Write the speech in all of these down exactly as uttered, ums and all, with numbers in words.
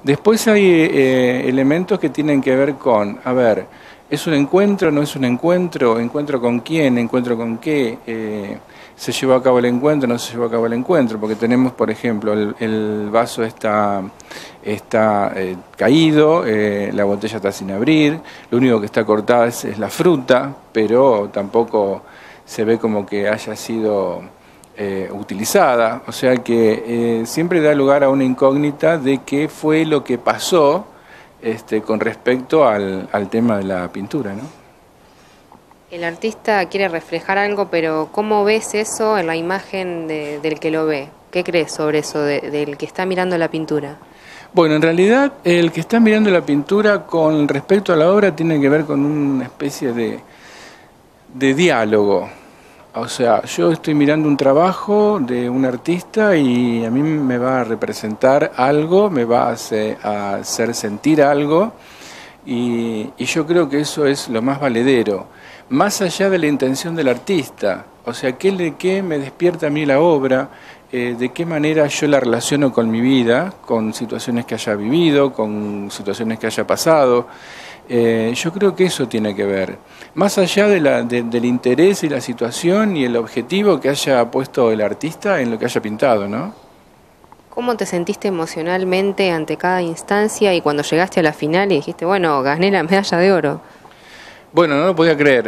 Después hay eh, elementos que tienen que ver con, a ver, ¿es un encuentro, no es un encuentro? ¿Encuentro con quién? ¿Encuentro con qué? Eh, ¿Se llevó a cabo el encuentro? ¿No se llevó a cabo el encuentro? Porque tenemos, por ejemplo, el, el vaso está, está eh, caído, eh, la botella está sin abrir, lo único que está cortada es, es la fruta, pero tampoco se ve como que haya sido eh, utilizada. O sea que eh, siempre da lugar a una incógnita de qué fue lo que pasó este, con respecto al, al tema de la pintura, ¿no? El artista quiere reflejar algo, pero ¿cómo ves eso en la imagen de, del que lo ve? ¿Qué crees sobre eso, de, del que está mirando la pintura? Bueno, en realidad el que está mirando la pintura con respecto a la obra tiene que ver con una especie de, de diálogo. O sea, yo estoy mirando un trabajo de un artista y a mí me va a representar algo, me va a hacer, a hacer sentir algo y, y yo creo que eso es lo más valedero. Más allá de la intención del artista, o sea, ¿qué, le, qué me despierta a mí la obra? Eh, ¿De qué manera yo la relaciono con mi vida, con situaciones que haya vivido, con situaciones que haya pasado? Eh, yo creo que eso tiene que ver. Más allá de la, de, del interés y la situación y el objetivo que haya puesto el artista en lo que haya pintado, ¿no? ¿Cómo te sentiste emocionalmente ante cada instancia y cuando llegaste a la final y dijiste, bueno, gané la medalla de oro? Bueno, no lo podía creer,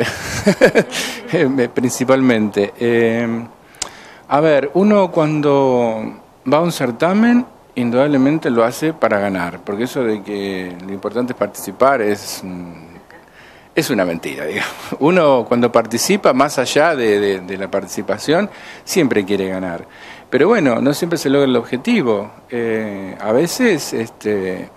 principalmente. Eh, a ver, uno cuando va a un certamen, indudablemente lo hace para ganar, porque eso de que lo importante es participar es, es una mentira, digamos. Uno cuando participa, más allá de, de, de la participación, siempre quiere ganar. Pero bueno, no siempre se logra el objetivo. Eh, a veces... este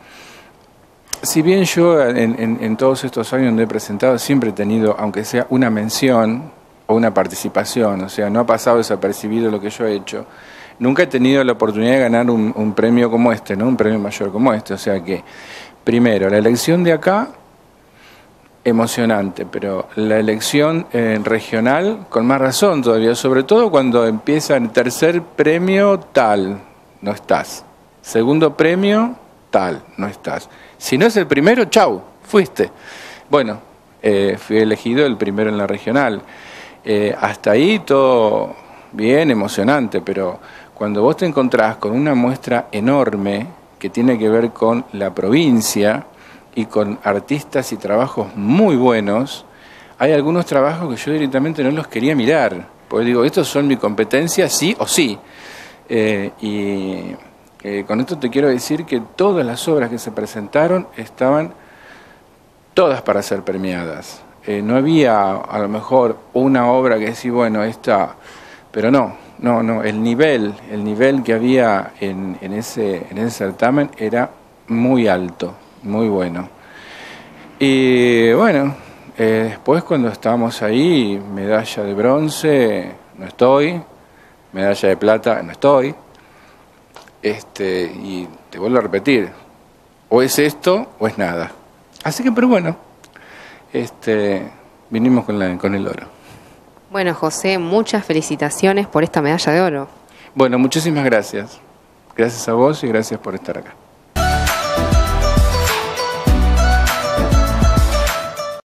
Si bien yo en, en, en todos estos años donde he presentado siempre he tenido, aunque sea una mención o una participación, o sea, no ha pasado desapercibido lo que yo he hecho, nunca he tenido la oportunidad de ganar un, un premio como este, ¿no? Un premio mayor como este. O sea que, primero, la elección de acá, emocionante, pero la elección eh, regional, con más razón todavía, sobre todo cuando empieza el tercer premio, tal, no estás. Segundo premio, tal, no estás. Si no es el primero, chau, fuiste. Bueno, eh, fui elegido el primero en la regional. Eh, hasta ahí todo bien, emocionante, pero cuando vos te encontrás con una muestra enorme que tiene que ver con la provincia y con artistas y trabajos muy buenos, hay algunos trabajos que yo directamente no los quería mirar, porque digo, estos son mi competencia, sí o sí. Eh, y... Eh, con esto te quiero decir que todas las obras que se presentaron estaban todas para ser premiadas. Eh, no había a lo mejor una obra que decía, bueno, esta, pero no, no, no, el nivel, el nivel que había en, en, ese, en ese certamen era muy alto, muy bueno. Y bueno, eh, después cuando estábamos ahí, medalla de bronce, no estoy, medalla de plata, no estoy. Este, y te vuelvo a repetir, o es esto o es nada. Así que, pero bueno, este, vinimos con, la, con el oro. Bueno, José, muchas felicitaciones por esta medalla de oro. Bueno, muchísimas gracias. Gracias a vos y gracias por estar acá.